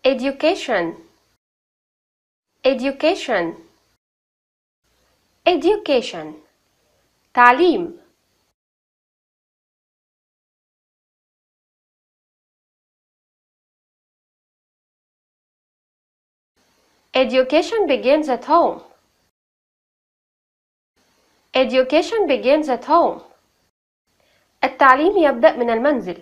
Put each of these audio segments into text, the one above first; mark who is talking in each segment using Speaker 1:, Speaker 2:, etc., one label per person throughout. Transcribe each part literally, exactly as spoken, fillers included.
Speaker 1: education education education تعليم. Education begins at home. Education begins at home. التعليم يبدأ من المنزل.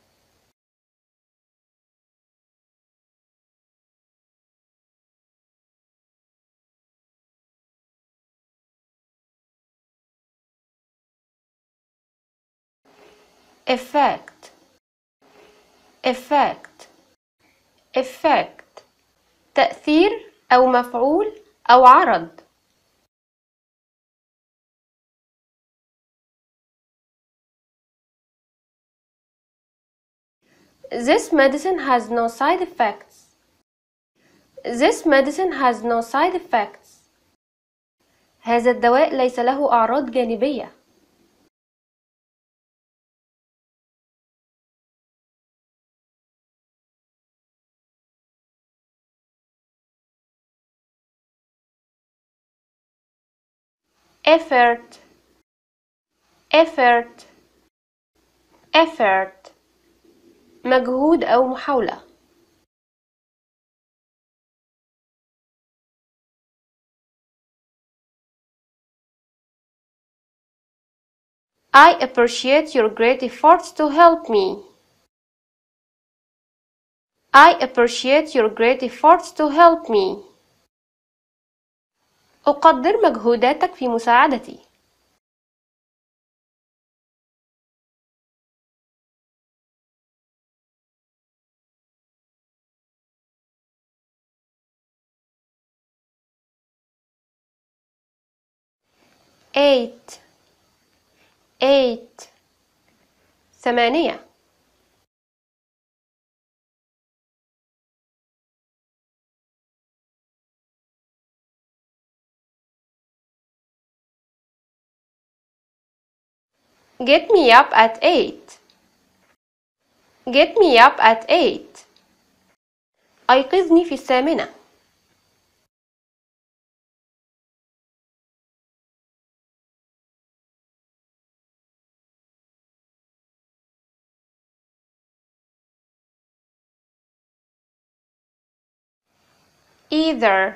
Speaker 1: Effect effect effect تأثير أو مفعول أو عرض. This medicine has no side effects. This medicine has no side effects. هذا الدواء ليس له أعراض جانبية. effort effort effort مجهود أو محاولة. I appreciate your great efforts to help me. I appreciate your great efforts to help me. أقدر مجهوداتك في مساعدتي. eight eight ثمانية. Get me up at eight. Get me up at eight. أيقظني في الثامنة. Either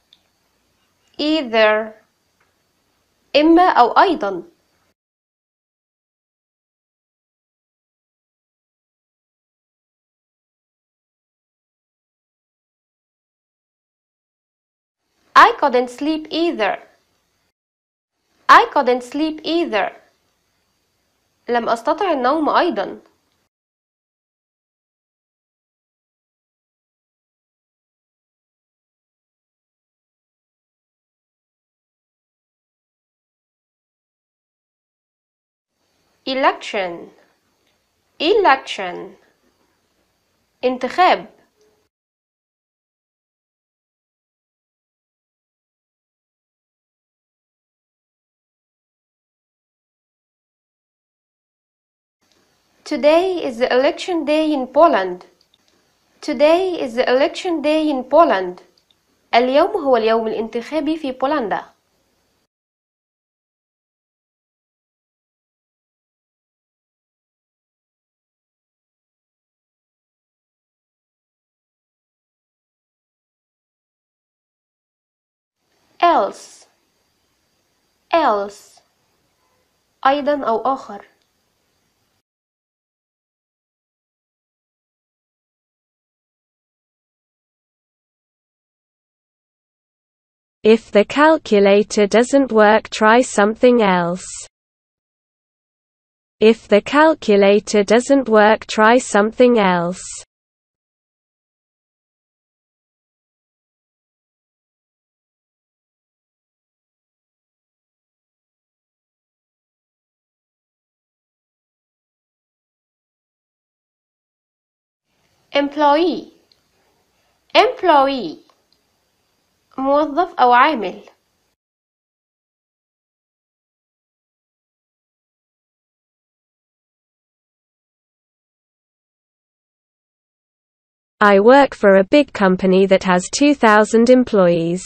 Speaker 1: either إما أو أيضا. I couldn't sleep either. I couldn't sleep either. لم أستطع النوم أيضا. election election انتخاب. Today is the election day in Poland. Today is the election day in Poland. اليوم هو اليوم الانتخابي في بولندا. else else أيضا أو آخر.
Speaker 2: If the calculator doesn't work, try something else. If the calculator doesn't work, try something else.
Speaker 1: employee employee موظف أو عامل.
Speaker 2: I work for a big company that has two thousand employees.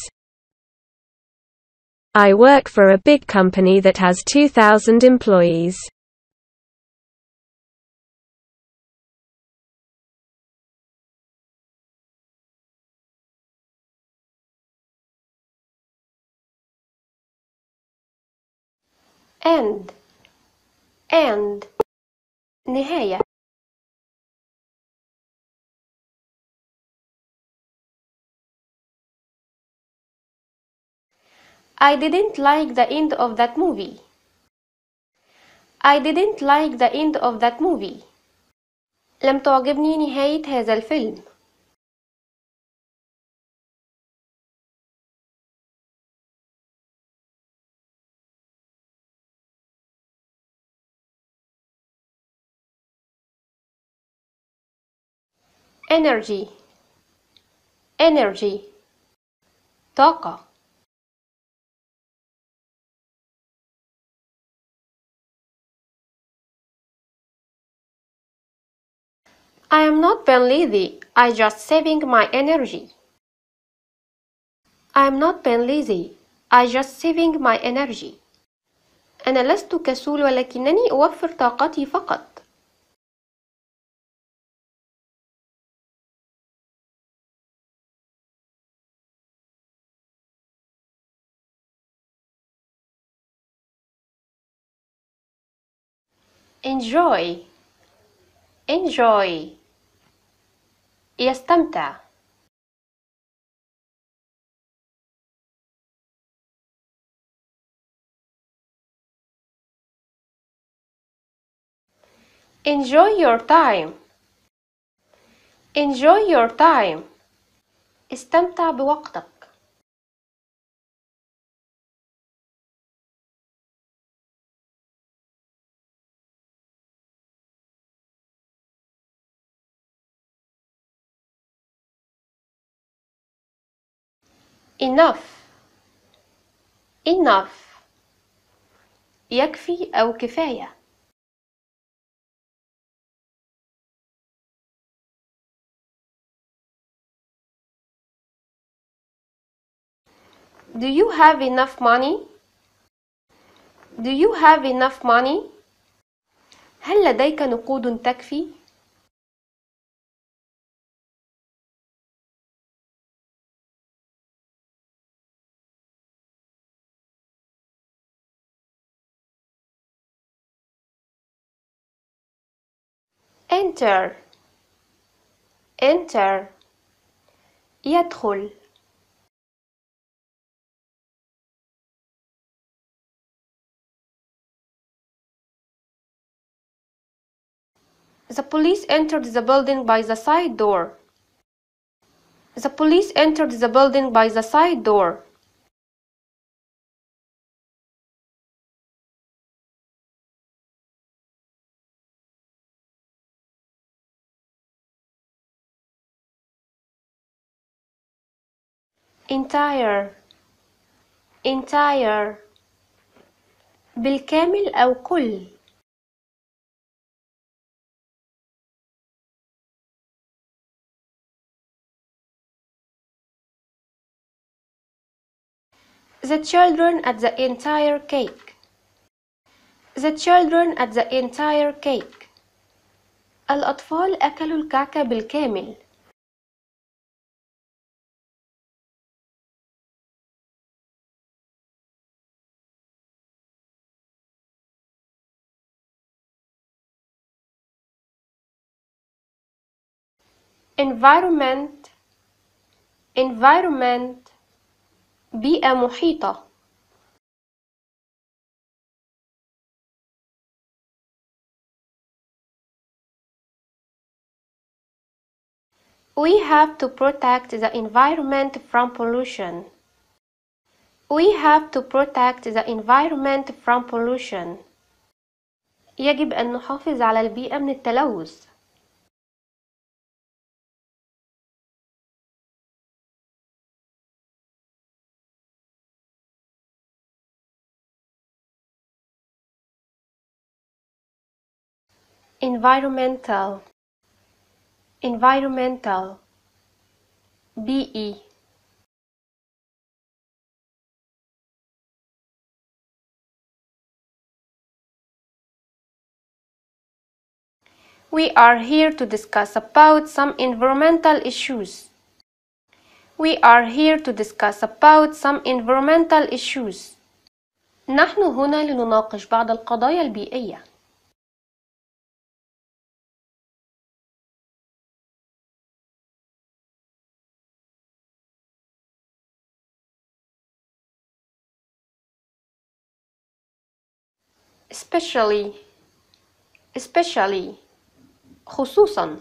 Speaker 2: I work for a big company that has two thousand employees.
Speaker 1: and and نهاية. I didn't like the end of that movie. I didn't like the end of that movie. لم تعجبني نهاية هذا الفيلم. energy energy طاقة. I am not being lazy, I just saving my energy. I am not being lazy, I just saving my energy. أنا لست كسول ولكنني أوفر طاقتي فقط. enjoy enjoy يستمتع. enjoy your time enjoy your time استمتع بوقتك. enough enough يكفي أو كفاية. Do you have enough money? Do you have enough money? هل لديك نقود تكفي؟ enter enter يدخل. The police entered the building by the side door. The police entered the building by the side door. entire entire بالكامل أو كل. The children at the entire cake. The children at the entire cake. الأطفال أكلوا الكعكة بالكامل. environment environment بيئة محيطة. We have to protect the environment from pollution. We have to protect the environment from pollution. يجب أن نحافظ على البيئة من التلوث. environmental environmental بيئي. We are here to discuss about some environmental issues. We are here to discuss about some environmental issues. نحن هنا لنناقش بعض القضايا البيئية. especially especially خصوصا.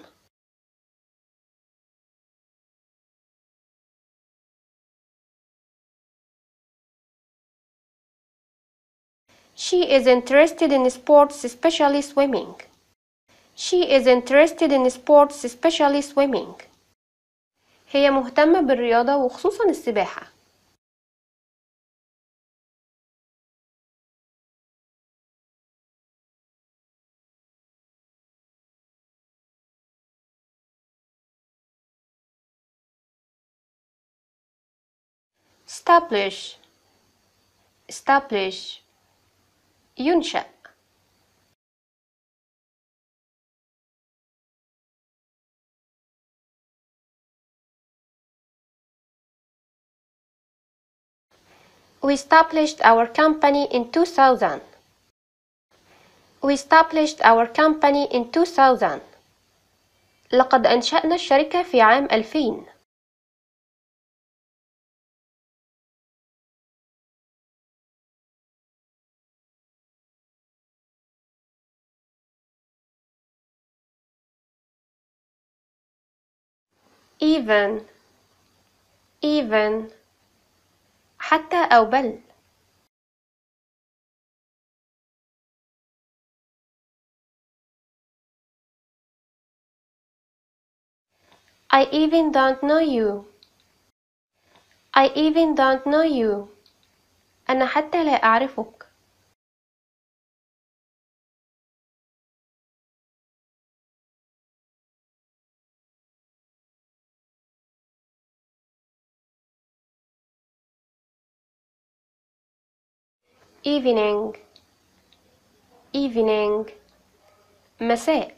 Speaker 1: She is interested in sports, especially swimming. She is interested in sports, especially swimming. هي مهتمة بالرياضة وخصوصا السباحة. establish establish ينشأ. We established our company in two thousand. We established our company in two thousand. لقد أنشأنا الشركة في عام ألفين. even even حتى أو بل. I even don't know you. I even don't know you. أنا حتى لا أعرفك. evening evening مساء.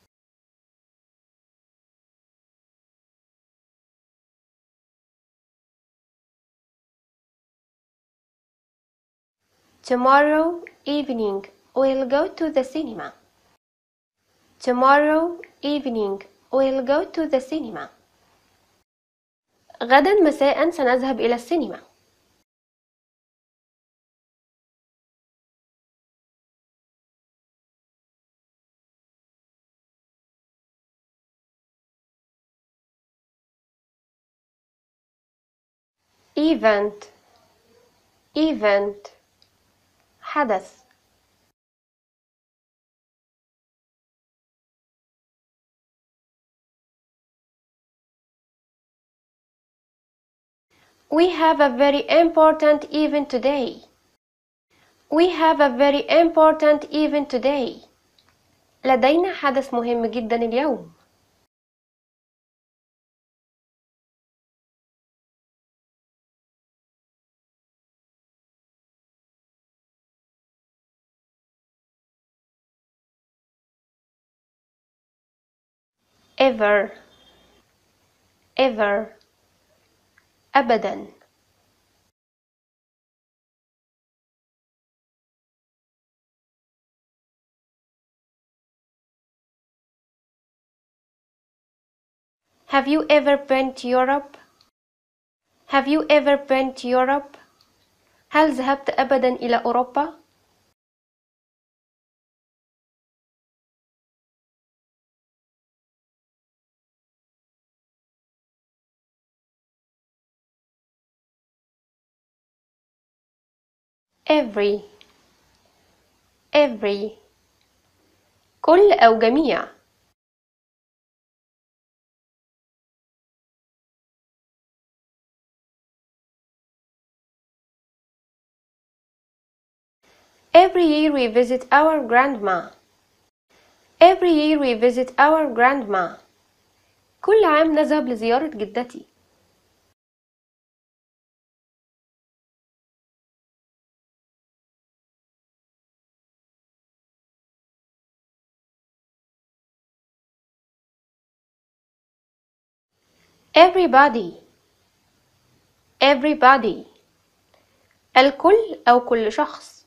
Speaker 1: Tomorrow evening we'll go to the cinema. Tomorrow evening we'll go to the cinema. غدا مساء سنذهب إلى السينما. event event حدث. We have a very important event today. We have a very important event today. لدينا حدث مهم جدا اليوم. ever ever أبدا. Have you ever been to Europe? Have you ever been to Europe? هل ذهبت أبدا إلى أوروبا؟ every every كل أو جميع. Every year we visit our grandma. Every year we visit our grandma. كل عام نذهب لزيارة جدتي. everybody everybody الكل أو كل شخص.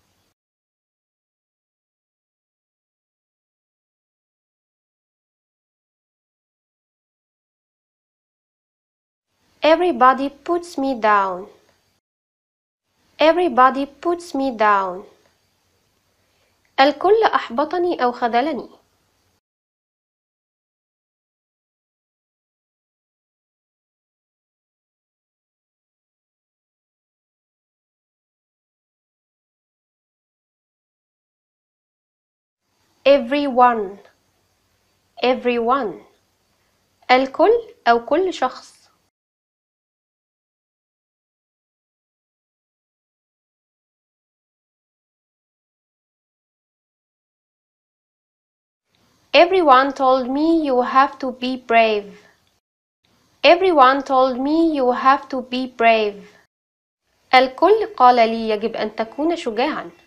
Speaker 1: Everybody puts me down. Everybody puts me down. الكل أحبطني أو خذلني. Everyone everyone الكل أو كل شخص. Everyone told me you have to be brave. Everyone told me you have to be brave. الكل قال لي يجب أن تكون شجاعاً.